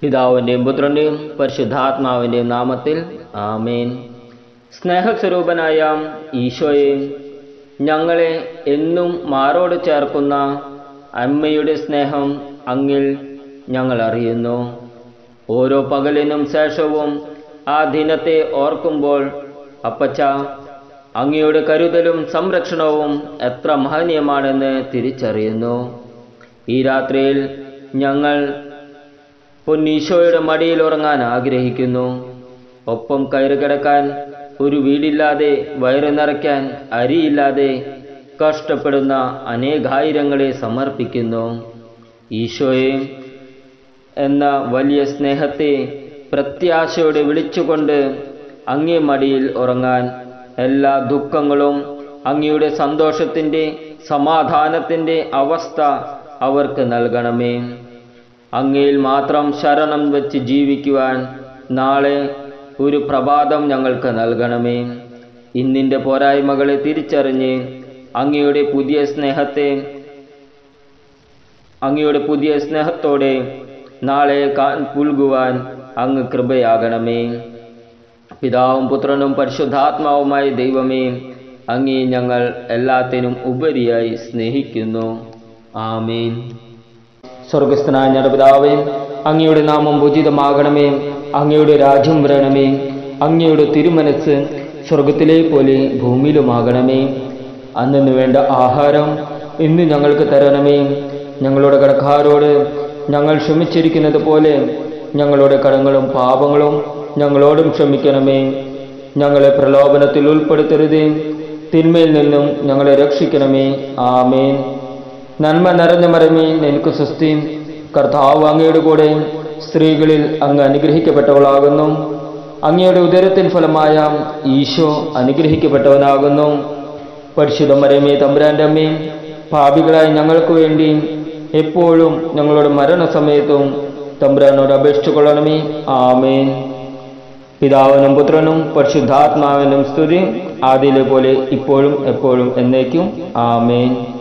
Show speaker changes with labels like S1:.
S1: പിതാവിൻ്റെയും പുത്രൻ്റെയും പരിശുദ്ധാത്മാവിൻ്റെയും നാമത്തിൽ ആമേൻ. സ്നേഹസ്വരൂപനായ ഈശോയെ, ഞങ്ങളെ എന്നും മാറോട് ചേർക്കുന്ന അമ്മയുടെ സ്നേഹം അങ്ങിൽ ഞങ്ങൾ അറിയുന്നു. ഓരോ പകലിനും ശേഷവും ആ ദിനത്തെ ഓർക്കുമ്പോൾ അപ്പച്ച, അങ്ങയുടെ കരുതലും സംരക്ഷണവും എത്ര മഹനീയമാണെന്ന് തിരിച്ചറിയുന്നു. ഈ രാത്രിയിൽ ഞങ്ങൾ പൊന്നീശോയുടെ മടിയിൽ ഉറങ്ങാൻ ആഗ്രഹിക്കുന്നു. ഒപ്പം കയറി കിടക്കാൻ ഒരു വീടില്ലാതെ, വയറ് നിറയ്ക്കാൻ അരിയില്ലാതെ കഷ്ടപ്പെടുന്ന അനേകായിരങ്ങളെ സമർപ്പിക്കുന്നു. ഈശോയെ എന്ന വലിയ സ്നേഹത്തെ പ്രത്യാശയോടെ വിളിച്ചുകൊണ്ട് അങ്ങേ മടിയിൽ ഉറങ്ങാൻ എല്ലാ ദുഃഖങ്ങളും അങ്ങയുടെ സന്തോഷത്തിൻ്റെ, സമാധാനത്തിൻ്റെ അവസ്ഥ അവർക്ക് നൽകണമേ. അങ്ങയിൽ മാത്രം ശരണം വെച്ച് ജീവിക്കുവാൻ നാളെ ഒരു പ്രഭാതം ഞങ്ങൾക്ക് നൽകണമേ. ഇന്നിൻ്റെ പോരായ്മകളെ തിരിച്ചറിഞ്ഞ് അങ്ങയുടെ പുതിയ സ്നേഹത്തോടെ നാളെ പുൽകുവാൻ അങ്ങ് കൃപയാകണമേ. പിതാവും പുത്രനും പരിശുദ്ധാത്മാവുമായ ദൈവമേ, അങ്ങേ ഞങ്ങൾ എല്ലാത്തിനും ഉപരിയായി സ്നേഹിക്കുന്നു. ആമേൻ. സ്വർഗസ്ഥനായ ഞങ്ങളുടെ പിതാവേ, അങ്ങയുടെ നാമം പൂജിതമാകണമേ. അങ്ങയുടെ രാജ്യം വരണമേ. അങ്ങയുടെ തിരുമനസ് സ്വർഗത്തിലെ പോലെ ഭൂമിയിലുമാകണമേ. അന്നു വേണ്ട ആഹാരം ഇന്ന് ഞങ്ങൾക്ക് തരണമേ. ഞങ്ങളുടെ കടക്കാരോട് ഞങ്ങൾ ക്ഷമിച്ചിരിക്കുന്നത് പോലെ ഞങ്ങളുടെ കടങ്ങളും പാപങ്ങളും ഞങ്ങളോടും ക്ഷമിക്കണമേ. ഞങ്ങളെ പ്രലോഭനത്തിൽ ഉൾപ്പെടുത്തരുതേ, തിന്മയിൽ നിന്നും ഞങ്ങളെ രക്ഷിക്കണമേ. ആമേൻ. നന്മ നിറഞ്ഞ മരമേ, നിനക്ക് സ്വസ്തി. കർത്താവ് അങ്ങയുടെ കൂടെ, സ്ത്രീകളിൽ അങ്ങ് അനുഗ്രഹിക്കപ്പെട്ടവളാകുന്നു. അങ്ങയുടെ ഉദരത്തിൻ ഫലമായ ഈശോ അനുഗ്രഹിക്കപ്പെട്ടവനാകുന്നു. പരിശുദ്ധ മരമേ, തമ്പുരാൻ്റെ അമ്മേ, പാപികളായ ഞങ്ങൾക്ക് വേണ്ടി എപ്പോഴും ഞങ്ങളുടെ മരണസമയത്തും തമ്പുരാനോട് അപേക്ഷിച്ചു കൊള്ളണമേ. ആമേൻ. പിതാവിനും പുത്രനും പരിശുദ്ധാത്മാവിനും സ്തുതി, ആദിയിലെ പോലെ ഇപ്പോഴും എപ്പോഴും എന്നേക്കും. ആമേൻ.